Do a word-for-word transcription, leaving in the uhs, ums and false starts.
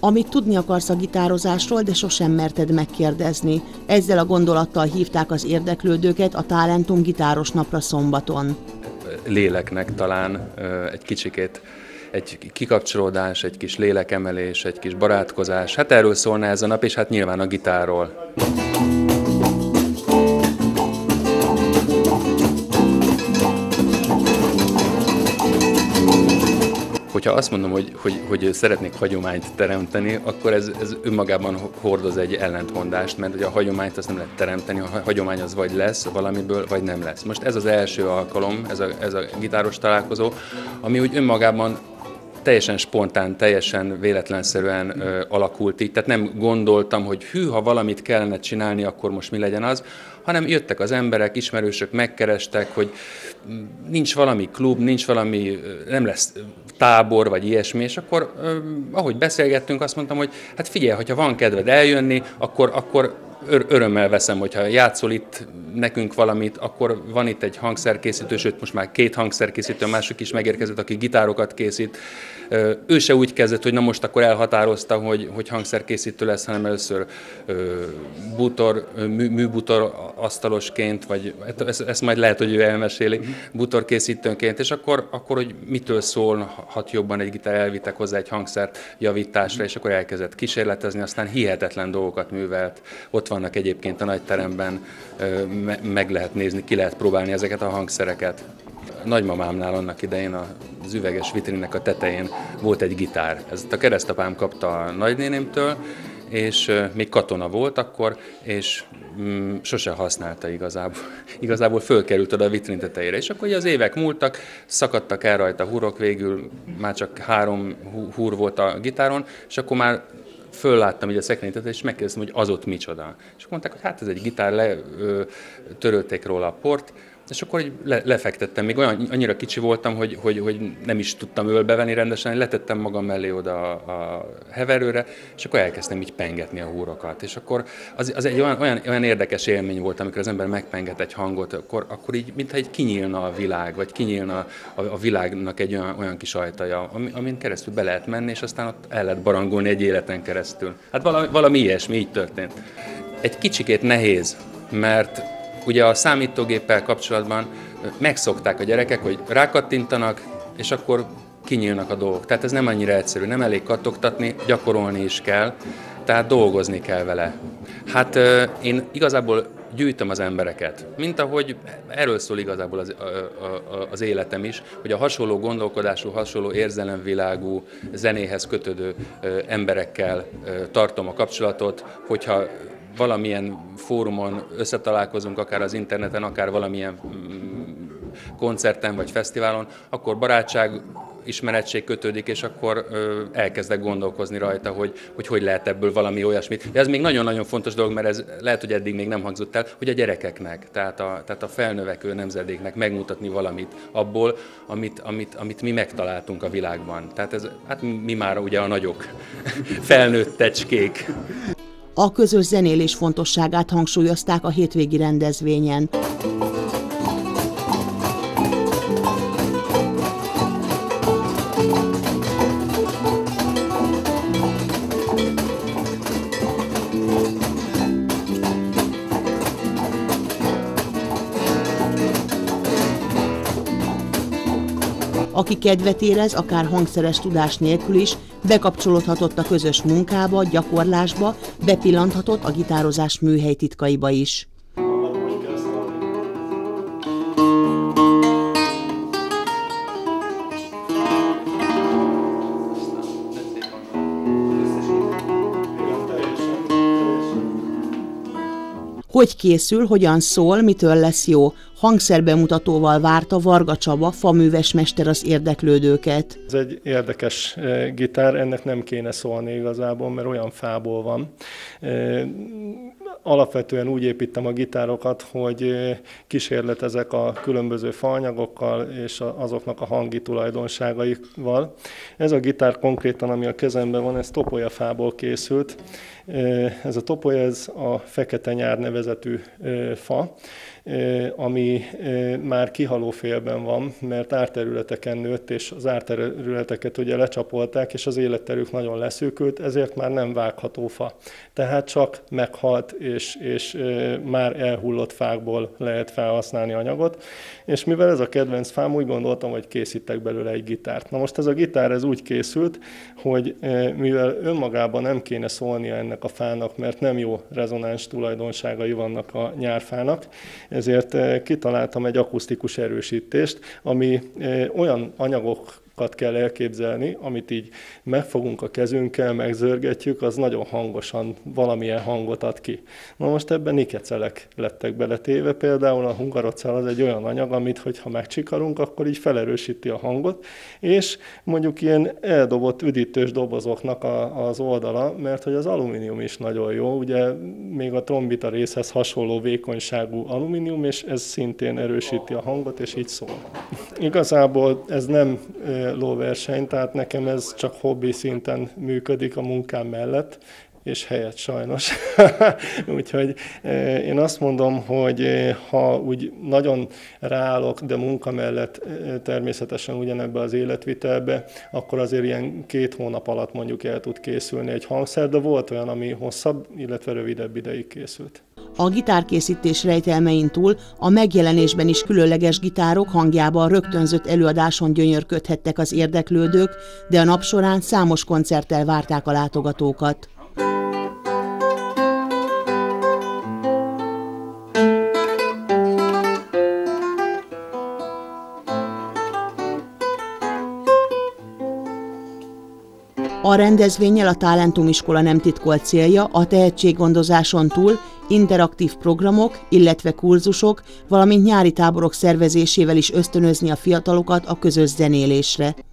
Amit tudni akarsz a gitározásról, de sosem merted megkérdezni. Ezzel a gondolattal hívták az érdeklődőket a Talentum gitáros napra szombaton. Léleknek talán egy kicsikét egy kikapcsolódás, egy kis lélekemelés, egy kis barátkozás. Hát erről szólna ez a nap, és hát nyilván a gitárról. Hogyha azt mondom, hogy, hogy, hogy szeretnék hagyományt teremteni, akkor ez, ez önmagában hordoz egy ellentmondást, mert ugye a hagyományt azt nem lehet teremteni, a hagyomány az vagy lesz valamiből, vagy nem lesz. Most ez az első alkalom, ez a, ez a gitáros találkozó, ami úgy önmagában teljesen spontán, teljesen véletlenszerűen ö, alakult így. Tehát nem gondoltam, hogy hű, ha valamit kellene csinálni, akkor most mi legyen az, hanem jöttek az emberek, ismerősök, megkerestek, hogy nincs valami klub, nincs valami, nem lesz tábor, vagy ilyesmi, és akkor, ö, ahogy beszélgettünk, azt mondtam, hogy hát figyelj, hogyha van kedved eljönni, akkor, akkor örömmel veszem, hogyha játszol itt nekünk valamit, akkor van itt egy hangszerkészítő, sőt most már két hangszerkészítő, mások is megérkezett, aki gitárokat készít. Ő se úgy kezdett, hogy na most akkor elhatározta, hogy, hogy hangszerkészítő lesz, hanem először bútor, mű, műbútor asztalosként, vagy ezt, ezt majd lehet, hogy ő elmeséli, bútorkészítőnként, és akkor, akkor hogy mitől szólhat jobban egy gitár, elvittek hozzá egy hangszert javításra, és akkor elkezdett kísérletezni, aztán hihetetlen dolgokat művelt. Ott vannak egyébként a nagy teremben, meg lehet nézni, ki lehet próbálni ezeket a hangszereket. Nagymamámnál annak idején az üveges vitrinnek a tetején volt egy gitár. Ezt a keresztapám kapta a nagynénémtől, és még katona volt akkor, és mm, sose használta igazából. Igazából fölkerült oda a vitrin tetejére, és akkor az évek múltak, szakadtak el rajta húrok, végül már csak három húr volt a gitáron, és akkor már fölláttam így a szekrénytet, és megkérdeztem, hogy az ott micsoda. És akkor mondták, hogy hát ez egy gitár, letörölték róla a port, és akkor így le, lefektettem. Még olyan, annyira kicsi voltam, hogy, hogy, hogy nem is tudtam ölbe venni rendesen, letettem magam mellé oda a, a heverőre, és akkor elkezdtem így pengetni a húrokat. És akkor az, az egy olyan, olyan, olyan érdekes élmény volt, amikor az ember megpenget egy hangot, akkor, akkor így, mintha egy kinyílna a világ, vagy kinyílna a, a világnak egy olyan, olyan kis ajtaja, amin keresztül be lehet menni, és aztán ott el lehet barangolni egy életen keresztül. Hát valami, valami ilyesmi, így történt. Egy kicsikét nehéz, mert ugye a számítógéppel kapcsolatban megszokták a gyerekek, hogy rákattintanak, és akkor kinyílnak a dolgok. Tehát ez nem annyira egyszerű, nem elég kattogtatni, gyakorolni is kell, tehát dolgozni kell vele. Hát én igazából gyűjtöm az embereket, mint ahogy erről szól igazából az, a, a, az életem is, hogy a hasonló gondolkodású, hasonló érzelemvilágú, zenéhez kötődő emberekkel tartom a kapcsolatot, hogyha valamilyen fórumon összetalálkozunk, akár az interneten, akár valamilyen koncerten vagy fesztiválon, akkor barátság, ismeretség kötődik, és akkor ö, elkezdek gondolkozni rajta, hogy, hogy hogy lehet ebből valami olyasmit. De ez még nagyon-nagyon fontos dolog, mert ez lehet, hogy eddig még nem hangzott el, hogy a gyerekeknek, tehát a, tehát a felnövekvő nemzedéknek megmutatni valamit abból, amit, amit, amit mi megtaláltunk a világban. Tehát ez, hát mi már ugye a nagyok, felnőtt tecskék. A közös zenélés fontosságát hangsúlyozták a hétvégi rendezvényen. Aki kedvet érez, akár hangszeres tudás nélkül is, bekapcsolódhatott a közös munkába, gyakorlásba, bepillanthatott a gitározás műhely titkaiba is. Hogy készül, hogyan szól, mitől lesz jó? Hangszerbemutatóval várta Varga Csaba, faművesmester az érdeklődőket. Ez egy érdekes gitár, ennek nem kéne szólni igazából, mert olyan fából van. Alapvetően úgy építem a gitárokat, hogy kísérletezek a különböző faanyagokkal és azoknak a hangi tulajdonságaival. Ez a gitár konkrétan, ami a kezemben van, ez topolyafából készült, Ez a topoly, ez a fekete nyár nevezetű fa, ami már kihaló félben van, mert árterületeken nőtt, és az árterületeket ugye lecsapolták, és az életterük nagyon leszűkült, ezért már nem vágható fa. Tehát csak meghalt, és, és már elhullott fákból lehet felhasználni anyagot, és mivel ez a kedvenc fám, úgy gondoltam, hogy készítek belőle egy gitárt. Na most ez a gitár ez úgy készült, hogy mivel önmagában nem kéne szólnia ennek a fának, mert nem jó rezonáns tulajdonságai vannak a nyárfának, ezért kitaláltam egy akusztikus erősítést, ami olyan anyagokat kell elképzelni, amit így megfogunk a kezünkkel, megzörgetjük, az nagyon hangosan valamilyen hangot ad ki. Na most ebben nikecelek lettek beletéve, például a hungarocell az egy olyan anyag, amit hogyha megcsikarunk, akkor így felerősíti a hangot, és mondjuk ilyen eldobott üdítős dobozoknak a, az oldala, mert hogy az alumínium is nagyon jó, ugye még a trombita részhez hasonló vékonyságú alumínium, és ez szintén erősíti a hangot, és így szól. Igazából ez nem lóverseny, tehát nekem ez csak hobbi szinten működik a munkám mellett, és helyett sajnos. Úgyhogy én azt mondom, hogy ha úgy nagyon ráállok, de munka mellett természetesen ugyanebbe az életvitelbe, akkor azért ilyen két hónap alatt mondjuk el tud készülni egy hangszer, de volt olyan, ami hosszabb, illetve rövidebb ideig készült. A gitárkészítés rejtelmein túl a megjelenésben is különleges gitárok hangjában rögtönzött előadáson gyönyörködhettek az érdeklődők, de a nap során számos koncerttel várták a látogatókat. A rendezvénnyel a Talentum iskola nem titkolt célja a tehetséggondozáson túl interaktív programok, illetve kurzusok, valamint nyári táborok szervezésével is ösztönözni a fiatalokat a közös zenélésre.